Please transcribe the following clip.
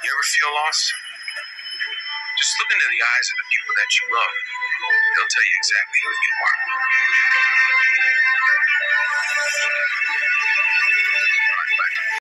You ever feel lost? Just look into the eyes of the people that you love. They'll tell you exactly who you are.